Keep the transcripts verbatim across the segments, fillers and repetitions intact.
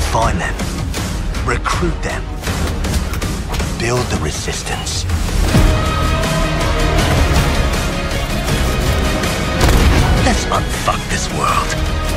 find them, recruit them, build the resistance. Let's unfuck this world.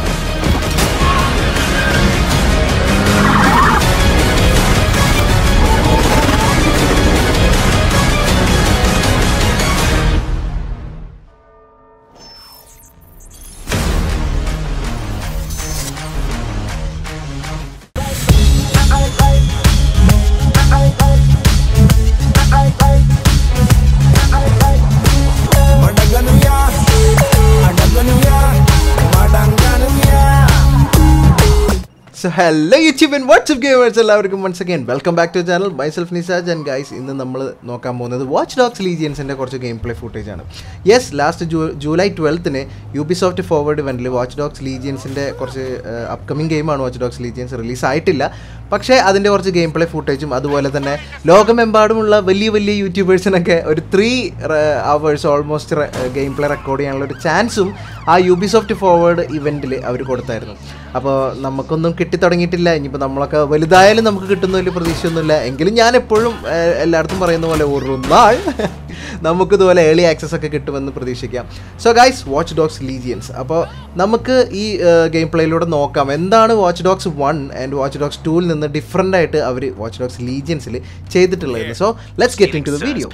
So hello YouTube and what's up gamers, എല്ലാവർക്കും once again welcome back to the channel. Myself Nisaj and guys, ഇന്ന് നമ്മൾ നോക്കാൻ പോകുന്നത് watch dogs ലീജിയൻസിൻ്റെ കുറച്ച് game play footage ആണ്. Yes, last July ട്വൽത്തിന് Ubisoft forward ഇവൻറ്റിൽ വാച്ച് ഡോഗ്സ് ലീജിയൻസിൻ്റെ കുറച്ച് അപ്കമിങ് ഗെയിമാണ് വാച്ച് ഡോഗ്സ് ലീജിയൻസ് റിലീസ് ആയിട്ടില്ല. പക്ഷേ അതിൻ്റെ കുറച്ച് ഗെയിം പ്ലേ ഫുട്ടേജും അതുപോലെ തന്നെ ലോകമെമ്പാടുമുള്ള വലിയ വലിയ യൂട്യൂബേഴ്സിനൊക്കെ ഒരു three hours almost game play record ചെയ്യാനുള്ള ഒരു ചാൻസും ആ യൂബിസോഫ്റ്റ് ഫോർവേഡ് ഇവൻറ്റിൽ അവർ കൊടുത്തായിരുന്നു. അപ്പോൾ നമുക്കൊന്നും കിട്ടിത്തുടങ്ങിയിട്ടില്ല. ഇനിയിപ്പോൾ നമ്മളൊക്കെ വലുതായാലും നമുക്ക് കിട്ടുന്ന വലിയ പ്രതീക്ഷയൊന്നുമില്ല. എങ്കിലും ഞാൻ എപ്പോഴും എല്ലായിടത്തും പറയുന്ന പോലെ ഒരു നാൾ നമുക്കിതുപോലെ ഏർലി ആക്സസ് ഒക്കെ കിട്ടുമെന്ന് പ്രതീക്ഷിക്കാം. So guys, watch dogs legions. അപ്പോൾ നമുക്ക് ഈ ഗെയിം പ്ലേയിലൂടെ നോക്കാം എന്താണ് watch dogs one and watch dogs ടൂവിൽ നിന്ന് ഡിഫറൻ്റ് ആയിട്ട് അവർ വാച്ച് ഡോഗ്സ് ലീജിയൻസിൽ ചെയ്തിട്ടുള്ളത്. So let's get into the video.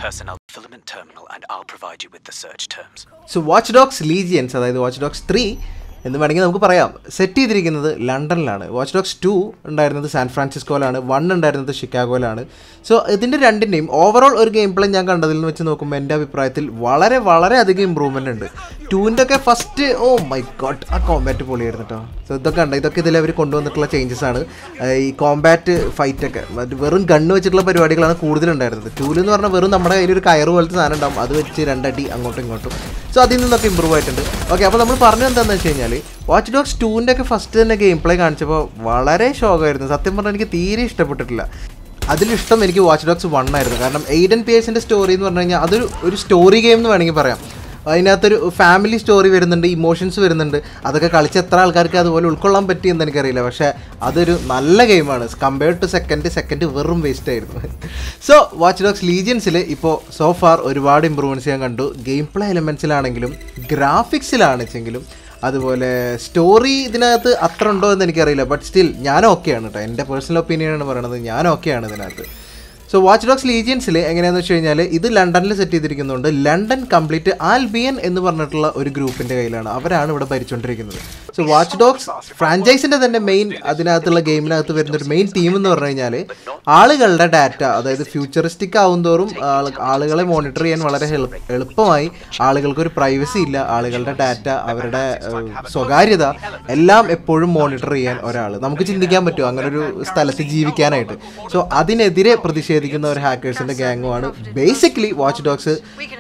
So watch dogs legions, അതായത് വാച്ച് ഡോഗ്സ് ത്രീ എന്ന് വേണമെങ്കിൽ നമുക്ക് പറയാം, സെറ്റ് ചെയ്തിരിക്കുന്നത് ലണ്ടനിലാണ്. വാച്ച് ഡോഗ്സ് ടു ഉണ്ടായിരുന്നത് സാൻ ഫ്രാൻസിസ്കോയിലാണ്, വൺ ഉണ്ടായിരുന്നത് ഷിക്കാഗോയിലാണ്. സോ ഇതിൻ്റെ രണ്ടിൻ്റെയും ഓവറോൾ ഒരു ഗെയിം പ്ലേ ഞാൻ കണ്ടതിൽ നിന്ന് വെച്ച് നോക്കുമ്പോൾ എൻ്റെ അഭിപ്രായത്തിൽ വളരെ വളരെ അധികം ഇമ്പ്രൂവ്മെൻ്റ് ഉണ്ട്. ടൂവിൻ്റെ ഒക്കെ ഫസ്റ്റ് ഓ മൈ ഗോഡ്, ആ കോമ്പാറ്റ് പൊളിയായിരുന്നു കേട്ടോ. സോ ഇതൊക്കെ ഉണ്ട്, ഇതൊക്കെ ഇതിൽ അവർ കൊണ്ടുവന്നിട്ടുള്ള ചേഞ്ചസ് ആണ്. ഈ കോമ്പാറ്റ് ഫൈറ്റൊക്കെ വെറും ഗണ്ണ് വെച്ചിട്ടുള്ള പരിപാടികളാണ് കൂടുതലുണ്ടായിരുന്നത്. ടൂവിൽ എന്ന് പറഞ്ഞാൽ വെറും നമ്മുടെ കയ്യിൽ ഒരു കയറ് പോലത്തെ സാധനം ഉണ്ടാവും, അത് വെച്ച് രണ്ടടി അങ്ങോട്ടും ഇങ്ങോട്ടും. സോ അതിൽ നിന്നൊക്കെ ഇമ്പ്രൂവ് ആയിട്ടുണ്ട്. ഓക്കെ, അപ്പോൾ നമ്മൾ പറഞ്ഞത് എന്താണെന്ന് വെച്ച് കഴിഞ്ഞാൽ വാച്ച് ഡോഗ്സ് ടൂവിൻ്റെ ഒക്കെ ഫസ്റ്റ് തന്നെ ഗെയിം പ്ലേ കാണിച്ചപ്പോൾ വളരെ ഷോക്കായിരുന്നു. സത്യം പറഞ്ഞാൽ എനിക്ക് തീരെ ഇഷ്ടപ്പെട്ടിട്ടില്ല. അതിലിഷ്ടം എനിക്ക് വാച്ച് ഡോഗ്സ് വൺ ആയിരുന്നു. കാരണം എയ്ഡൻ പിയേഴ്സിൻ്റെ സ്റ്റോറി എന്ന് പറഞ്ഞു കഴിഞ്ഞാൽ അതൊരു ഒരു സ്റ്റോറി ഗെയിം എന്ന് വേണമെങ്കിൽ പറയാം. അതിനകത്തൊരു ഫാമിലി സ്റ്റോറി വരുന്നുണ്ട്, ഇമോഷൻസ് വരുന്നുണ്ട്. അതൊക്കെ കളിച്ച് എത്ര ആൾക്കാർക്ക് അതുപോലെ ഉൾക്കൊള്ളാൻ പറ്റിയെന്ന് എനിക്കറിയില്ല. പക്ഷേ അതൊരു നല്ല ഗെയിമാണ്. കമ്പയർഡ് ടു സെക്കൻഡ് സെക്കൻഡ് വെറും വേസ്റ്റ് ആയിരുന്നു. സോ വാച്ച് ഡോഗ്സ് ലീജിയൻസിൽ ഇപ്പോൾ സോ ഫാർ ഒരുപാട് ഇമ്പ്രൂവ്മെൻറ്റ്സ് ഞാൻ കണ്ടു. ഗെയിം പ്ലേ എലമെൻറ്റ്സിലാണെങ്കിലും ഗ്രാഫിക്സിലാണെങ്കിലും അതുപോലെ സ്റ്റോറി ഇതിനകത്ത് അത്ര ഉണ്ടോ എന്ന് എനിക്കറിയില്ല. ബട്ട് സ്റ്റിൽ ഞാൻ ഓക്കെയാണ് കേട്ടോ. എൻ്റെ പേഴ്സണൽ ഒപ്പീനിയനാണ് പറയണത്, ഞാൻ ഓക്കെയാണ് ഇതിനകത്ത്. സോ വാച്ച് ഡോഗ്സ് ലീജിയൻസിൽ എങ്ങനെയാണെന്ന് വെച്ച് കഴിഞ്ഞാൽ ഇത് ലണ്ടനിൽ സെറ്റ് ചെയ്തിരിക്കുന്നുണ്ട്. ലണ്ടൻ കംപ്ലീറ്റ് ആൽബിയൻ എന്ന് പറഞ്ഞിട്ടുള്ള ഒരു ഗ്രൂപ്പിൻ്റെ കയ്യിലാണ്, അവരാണ് ഇവിടെ ഭരിച്ചുകൊണ്ടിരിക്കുന്നത്. സോ വാച്ച് ഡോഗ്സ് ഫ്രാഞ്ചൈസിൻ്റെ തന്നെ മെയിൻ അതിനകത്തുള്ള ഗെയിമിനകത്ത് വരുന്നൊരു മെയിൻ ടീം എന്ന് പറഞ്ഞു കഴിഞ്ഞാൽ ആളുകളുടെ ഡാറ്റ, അതായത് ഫ്യൂച്ചറിസ്റ്റിക് ആവും തോറും ആളുകളെ മോണിറ്റർ ചെയ്യാൻ വളരെ എളുപ്പമായി, ആളുകൾക്കൊരു പ്രൈവസി ഇല്ല, ആളുകളുടെ ഡാറ്റ അവരുടെ സ്വകാര്യത എല്ലാം എപ്പോഴും മോണിറ്റർ ചെയ്യാൻ ഒരാൾ നമുക്ക് ചിന്തിക്കാൻ പറ്റുമോ അങ്ങനെ ഒരു സ്ഥലത്ത് ജീവിക്കാനായിട്ട്. സോ അതിനെതിരെ പ്രതിഷേധിക്കുന്ന ഒരു ഹാക്കേഴ്സിന്റെ ഗാങ്ങുമാണ് ബേസിക്കലി വാച്ച് ഡോഗ്സ്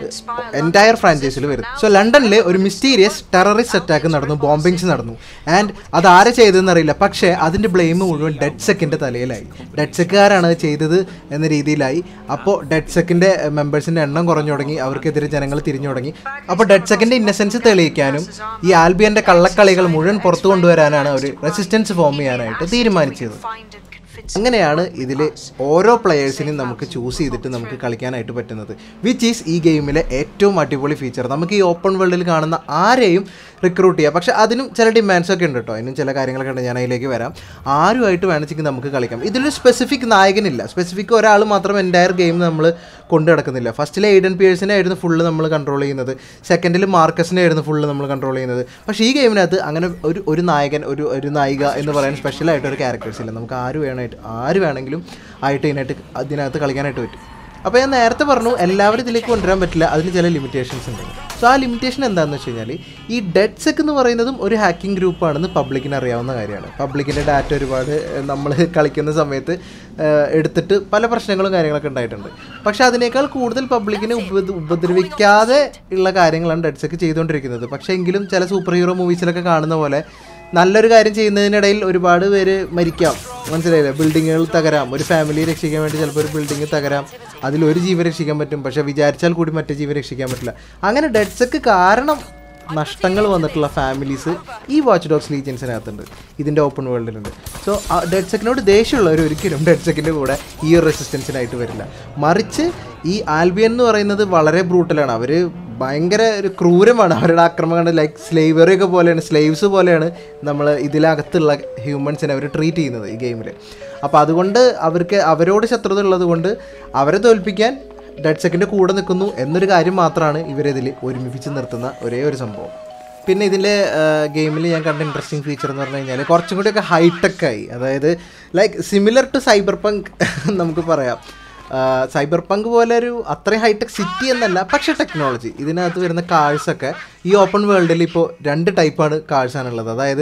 എൻറ്റയർ ഫ്രാഞ്ചൈസിൽ വരുന്നത്. സോ ലണ്ടനിൽ ഒരു മിസ്റ്റീരിയസ് ടെററിസ്റ്റ് അറ്റാക്ക് നടന്നു, ബോംബിങ്സ് നടന്നു. ആൻഡ് അത് ആരെ ചെയ്തതെന്ന് അറിയില്ല, പക്ഷേ അതിൻ്റെ ബ്ലെയിം മുഴുവൻ ഡെഡ് സെക്കിൻ്റെ തലയിലായി. ഡെഡ് സെക്കുകാരാണ് അത് ചെയ്തത് എന്ന രീതിയിലായി. അപ്പോൾ ഡെഡ് സെക്കിൻ്റെ മെമ്പേഴ്സിൻ്റെ എണ്ണം കുറഞ്ഞു തുടങ്ങി, അവർക്കെതിരെ ജനങ്ങൾ തിരിഞ്ഞു തുടങ്ങി. അപ്പോൾ ഡെഡ് സെക്കിൻ്റെ ഇന്നസെൻസ് തെളിയിക്കാനും ഈ ആൽബിയൻ്റെ കള്ളക്കളികൾ മുഴുവൻ പുറത്തു കൊണ്ടുവരാനാണ് അവർ റെസിസ്റ്റൻസ് ഫോം ചെയ്യാനായിട്ട് തീരുമാനിച്ചത്. അങ്ങനെയാണ് ഇതിൽ ഓരോ പ്ലെയേഴ്സിനെയും നമുക്ക് ചൂസ് ചെയ്തിട്ട് നമുക്ക് കളിക്കാനായിട്ട് പറ്റുന്നത്, വിച്ച് ഈസ് ഈ ഗെയിമിലെ ഏറ്റവും അടിപൊളി ഫീച്ചർ. നമുക്ക് ഈ ഓപ്പൺ വേൾഡിൽ കാണുന്ന ആരെയും റിക്രൂട്ട് ചെയ്യാം. പക്ഷേ അതിനും ചില ഡിമാൻഡ്സ് ഒക്കെ ഉണ്ട് കേട്ടോ, അതിനും ചില കാര്യങ്ങളൊക്കെ ഉണ്ട്, ഞാൻ അതിലേക്ക് വരാം. ആരുമായിട്ട് വേണമെങ്കിൽ നമുക്ക് കളിക്കാം. ഇതിലൊരു സ്പെസിഫിക് നായകനില്ല, സ്പെസിഫിക് ഒരാൾ മാത്രം എൻ്റയർ ഗെയിം നമ്മൾ കൊണ്ടു നടക്കുന്നില്ല. ഫസ്റ്റിലെ എയ്ഡൻ പിയേഴ്സിനെ ആയിരുന്നു ഫുള്ള് നമ്മൾ കൺട്രോൾ ചെയ്യുന്നത്, സെക്കൻഡിൽ മാർക്കസിനെ ആയിരുന്നു ഫുള്ള് നമ്മൾ കൺട്രോൾ ചെയ്യുന്നത്. പക്ഷേ ഈ ഗെയിമിനകത്ത് അങ്ങനെ ഒരു ഒരു നായകൻ ഒരു ഒരു നായിക എന്ന് പറയാൻ സ്പെഷ്യലായിട്ട് ഒരു ക്യാരക്ടേഴ്സ് ഇല്ല. നമുക്ക് ആര് വേണമായിട്ട് ആര് വേണമെങ്കിലും ആയിട്ട് ഇതിനായിട്ട് അതിനകത്ത് കളിക്കാനായിട്ട് പറ്റും. അപ്പോൾ ഞാൻ നേരത്തെ പറഞ്ഞു എല്ലാവരും ഇതിലേക്ക് കൊണ്ടുവരാൻ പറ്റില്ല, അതിന് ചില ലിമിറ്റേഷൻസ് ഉണ്ട്. സോ ആ ലിമിറ്റേഷൻ എന്താണെന്ന് വെച്ച് കഴിഞ്ഞാൽ ഈ ഡെഡ് സെക്ക് എന്ന് പറയുന്നതും ഒരു ഹാക്കിംഗ് ഗ്രൂപ്പാണെന്ന് പബ്ലിക്കിന് അറിയാവുന്ന കാര്യമാണ്. പബ്ലിക്കിൻ്റെ ഡാറ്റ ഒരുപാട് നമ്മൾ കളിക്കുന്ന സമയത്ത് എടുത്തിട്ട് പല പ്രശ്നങ്ങളും കാര്യങ്ങളൊക്കെ ഉണ്ടായിട്ടുണ്ട്. പക്ഷേ അതിനേക്കാൾ കൂടുതൽ പബ്ലിക്കിനെ ഉപ ഉപദ്രവിക്കാതെ ഉള്ള കാര്യങ്ങളാണ് ഡെഡ് സെക്ക് ചെയ്തുകൊണ്ടിരിക്കുന്നത്. പക്ഷേ എങ്കിലും ചില സൂപ്പർ ഹീറോ മൂവീസിലൊക്കെ കാണുന്ന പോലെ നല്ലൊരു കാര്യം ചെയ്യുന്നതിനിടയിൽ ഒരുപാട് പേര് മരിക്കാം, മനസ്സിലായില്ലേ? ബിൽഡിങ്ങുകൾ തകരാം, ഒരു ഫാമിലിയെ രക്ഷിക്കാൻ വേണ്ടി ചിലപ്പോൾ ഒരു ബിൽഡിങ് തകരാം, അതിലൊരു ജീവൻ രക്ഷിക്കാൻ പറ്റും, പക്ഷേ വിചാരിച്ചാൽ കൂടി മറ്റേ ജീവൻ രക്ഷിക്കാൻ പറ്റില്ല. അങ്ങനെ ഡെഡ് സെക്ക് കാരണം നഷ്ടങ്ങൾ വന്നിട്ടുള്ള ഫാമിലീസ് ഈ വാച്ച് ഡോഗ്സ് ലീജിയൻസിനകത്തുണ്ട്, ഇതിൻ്റെ ഓപ്പൺ വേൾഡിലുണ്ട്. സോ ഡെഡ് സെക്കിനോട് ദേഷ്യമുള്ളവർ ഒരിക്കലും ഡെഡ് സെക്കിൻ്റെ കൂടെ ഈ ഒരു റെസിസ്റ്റൻസിനായിട്ട് വരില്ല. മറിച്ച് ഈ ആൽബിയൻ എന്ന് പറയുന്നത് വളരെ ബ്രൂട്ടലാണ്. അവർ ഭയങ്കര ഒരു ക്രൂരമാണ്. അവരുടെ ആക്രമണം ലൈക്ക് സ്ലേവറിയൊക്കെ പോലെയാണ്, സ്ലേവ്സ് പോലെയാണ് നമ്മൾ ഇതിലകത്തുള്ള ഹ്യൂമൻസിനെ അവർ ട്രീറ്റ് ചെയ്യുന്നത് ഈ ഗെയിമിൽ. അപ്പോൾ അതുകൊണ്ട് അവർക്ക് അവരോട് ശത്രുത ഉള്ളത് കൊണ്ട് അവരെ തോൽപ്പിക്കാൻ ഡെഡ് സെക്കിൻ്റെ കൂടെ നിൽക്കുന്നു എന്നൊരു കാര്യം മാത്രമാണ് ഇവരിതിൽ ഒരുമിപ്പിച്ച് നിർത്തുന്ന ഒരേ ഒരു സംഭവം. പിന്നെ ഇതിൻ്റെ ഗെയിമിൽ ഞാൻ കണ്ട ഇൻട്രസ്റ്റിംഗ് ഫീച്ചർ എന്ന് പറഞ്ഞു കഴിഞ്ഞാൽ കുറച്ചും കൂടിയൊക്കെ ഹൈടെക്കായി. അതായത് ലൈക്ക് സിമിലർ ടു സൈബർ പങ്ക് നമുക്ക് പറയാം. സൈബർ പങ്ക് പോലെ ഒരു അത്രയും ഹൈടെക് സിറ്റി എന്നല്ല, പക്ഷേ ടെക്നോളജി ഇതിനകത്ത് വരുന്ന കാഴ്സൊക്കെ ഈ ഓപ്പൺ വേൾഡിൽ ഇപ്പോൾ രണ്ട് ടൈപ്പാണ് കാഴ്സാണുള്ളത്. അതായത്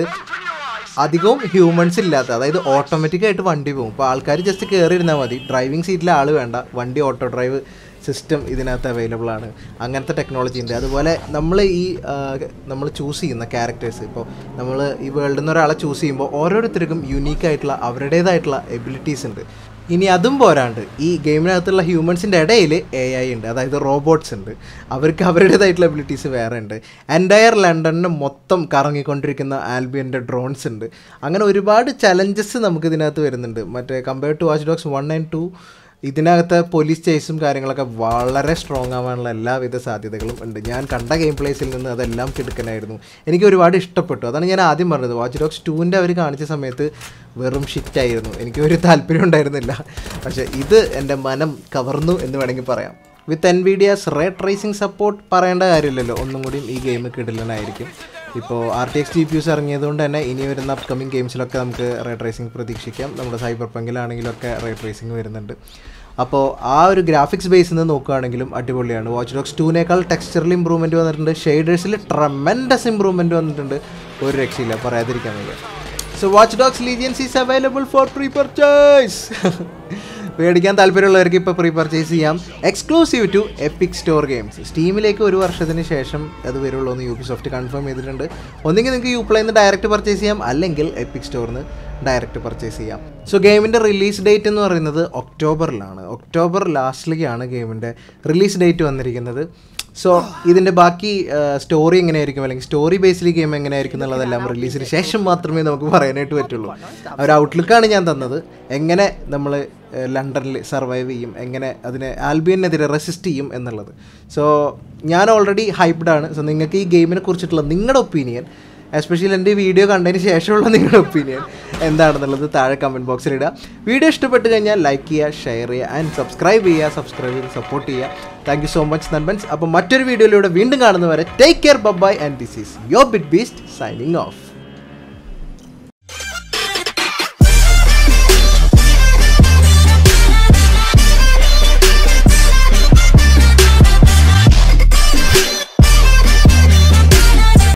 അധികവും ഹ്യൂമൻസ് ഇല്ലാത്ത, അതായത് ഓട്ടോമാറ്റിക്കായിട്ട് വണ്ടി പോകും. ഇപ്പോൾ ആൾക്കാർ ജസ്റ്റ് കയറി ഇരുന്നാൽ മതി, ഡ്രൈവിംഗ് സീറ്റിൽ ആൾ വേണ്ട, വണ്ടി ഓട്ടോ ഡ്രൈവ് സിസ്റ്റം ഇതിനകത്ത് അവൈലബിൾ ആണ്. അങ്ങനത്തെ ടെക്നോളജി ഉണ്ട്. അതുപോലെ നമ്മൾ ഈ നമ്മൾ ചൂസ് ചെയ്യുന്ന ക്യാരക്ടേഴ്സ്, ഇപ്പോൾ നമ്മൾ ഈ വേൾഡിൽ നിന്ന് ഒരാളെ ചൂസ് ചെയ്യുമ്പോൾ ഓരോരുത്തർക്കും യുണീക്കായിട്ടുള്ള അവരുടേതായിട്ടുള്ള എബിലിറ്റീസ് ഉണ്ട്. ഇനി അതും പോരാണ്ട് ഈ ഗെയിമിനകത്തുള്ള ഹ്യൂമൻസിൻ്റെ ഇടയിൽ എ ഐ ഉണ്ട്, അതായത് റോബോട്ട്സ് ഉണ്ട്. അവർക്ക് അവരുടേതായിട്ടുള്ള എബിലിറ്റീസ് വേറെ ഉണ്ട്. എൻറ്റയർ ലണ്ടനിനെ മൊത്തം കറങ്ങിക്കൊണ്ടിരിക്കുന്ന ആൽബിയൻ്റെ ഡ്രോൺസ് ഉണ്ട്. അങ്ങനെ ഒരുപാട് ചലഞ്ചസ് നമുക്ക് ഇതിനകത്ത് വരുന്നുണ്ട്. മറ്റേ compared to watch dogs one and two ഇതിനകത്ത് പോലീസ് ചേസും കാര്യങ്ങളൊക്കെ വളരെ സ്ട്രോങ് ആവാനുള്ള എല്ലാവിധ സാധ്യതകളും ഉണ്ട്. ഞാൻ കണ്ട ഗെയിം പ്ലേസിൽ നിന്ന് അതെല്ലാം കിടക്കനായിരുന്നു. എനിക്ക് ഒരുപാട് ഇഷ്ടപ്പെട്ടു. അതാണ് ഞാൻ ആദ്യം പറഞ്ഞത്. വാച്ച് ഡോഗ്സ് ടൂവിൻ്റെ അവർ കാണിച്ച സമയത്ത് വെറും ഷിറ്റായിരുന്നു, എനിക്ക് ഒരു താല്പര്യം ഉണ്ടായിരുന്നില്ല. പക്ഷേ ഇത് എൻ്റെ മനം കവർന്നു എന്ന് വേണമെങ്കിൽ പറയാം. With Nvidia's ray tracing support പറയേണ്ട കാര്യമില്ലല്ലോ, ഒന്നും കൂടിയും ഈ ഗെയിം കിടിലനായിരിക്കും. ഇപ്പോൾ R T X G P Us ഇറങ്ങിയതുകൊണ്ട് തന്നെ ഇനി വരുന്ന അപ്കമിങ് ഗെയിംസിലൊക്കെ നമുക്ക് റേ ട്രേസിംഗ് പ്രതീക്ഷിക്കാം. നമ്മുടെ സൈബർ പങ്കിലാണെങ്കിലൊക്കെ റേ ട്രേസിംഗ് വരുന്നുണ്ട്. അപ്പോൾ ആ ഒരു ഗ്രാഫിക്സ് ബേസിൽ നിന്ന് നോക്കുകയാണെങ്കിലും അടിപൊളിയാണ്. വാച്ച് ഡോഗ്സ് ടൂവിനേക്കാൾ ടെക്സ്ചറിൽ ഇമ്പ്രൂവ്മെൻറ്റ് വന്നിട്ടുണ്ട്, ഷെയ്ഡേഴ്സിൽ ട്രമെൻഡസ് ഇമ്പ്രൂവ്മെൻറ്റ് വന്നിട്ടുണ്ട്. ഒരു രക്ഷയില്ല, പറയാതിരിക്കാൻ വയ്യ. So watch dogs legions is available for pre purchase. മേടിക്കാൻ താല്പര്യമുള്ളവർക്ക് ഇപ്പോൾ പ്രീ പർച്ചേസ് ചെയ്യാം. Exclusive to epic store games. സ്റ്റീമിലേക്ക് ഒരു വർഷത്തിന് ശേഷം അത് വരുള്ളൂ എന്ന് യൂബിസോഫ്റ്റ് കൺഫേം ചെയ്തിട്ടുണ്ട്. ഒന്നെങ്കിൽ നിങ്ങൾക്ക് യൂപ്ലേയിൽ നിന്ന് ഡയറക്റ്റ് പർച്ചേസ് ചെയ്യാം, അല്ലെങ്കിൽ എപ്പിക് സ്റ്റോറിൽ നിന്ന് ഡയറക്റ്റ് പർച്ചേസ് ചെയ്യാം. സോ ഗെയിമിൻ്റെ റിലീസ് ഡേറ്റ് എന്ന് പറയുന്നത് ഒക്ടോബറിലാണ്. ഒക്ടോബർ ലാസ്റ്റിലേക്കാണ് ഗെയിമിൻ്റെ റിലീസ് ഡേറ്റ് വന്നിരിക്കുന്നത്. സോ ഇതിൻ്റെ ബാക്കി സ്റ്റോറി എങ്ങനെയായിരിക്കും, അല്ലെങ്കിൽ സ്റ്റോറി ബേസിൽ ഗെയിം എങ്ങനെയായിരിക്കും എന്നുള്ളതെല്ലാം റിലീസിന് ശേഷം മാത്രമേ നമുക്ക് പറയാനായിട്ട് പറ്റുള്ളൂ. ആ ഒരു ഔട്ട്ലുക്കാണ് ഞാൻ തന്നത്. എങ്ങനെ നമ്മൾ ലണ്ടനിൽ സർവൈവ് ചെയ്യും, എങ്ങനെ അതിനെ ആൽബിയനെതിരെ റെസിസ്റ്റ് ചെയ്യും എന്നുള്ളത്. സോ ഞാൻ ഓൾറെഡി ഹൈപ്ഡാണ്. സോ നിങ്ങൾക്ക് ഈ ഗെയിമിനെ കുറിച്ചിട്ടുള്ള നിങ്ങളുടെ ഒപ്പീനിയൻ, എസ്പെഷ്യലി എൻ്റെ വീഡിയോ കണ്ടതിന് ശേഷമുള്ള നിങ്ങളുടെ ഒപ്പീനിയൻ എന്താണെന്നുള്ളത് താഴെ കമൻറ്റ് ബോക്സിൽ ഇടുക. വീഡിയോ ഇഷ്ടപ്പെട്ട് കഴിഞ്ഞാൽ ലൈക്ക് ചെയ്യുക, ഷെയർ ചെയ്യുക ആൻഡ് സബ്സ്ക്രൈബ് ചെയ്യുക. സബ്സ്ക്രൈബ് ചെയ്ത് സപ്പോർട്ട് ചെയ്യുക. താങ്ക് യു സോ മച്ച് നൻബൻസ്. അപ്പോൾ മറ്റൊരു വീഡിയോയിലൂടെ വീണ്ടും കാണുന്നവരെ take care, bye and this is your big beast signing of.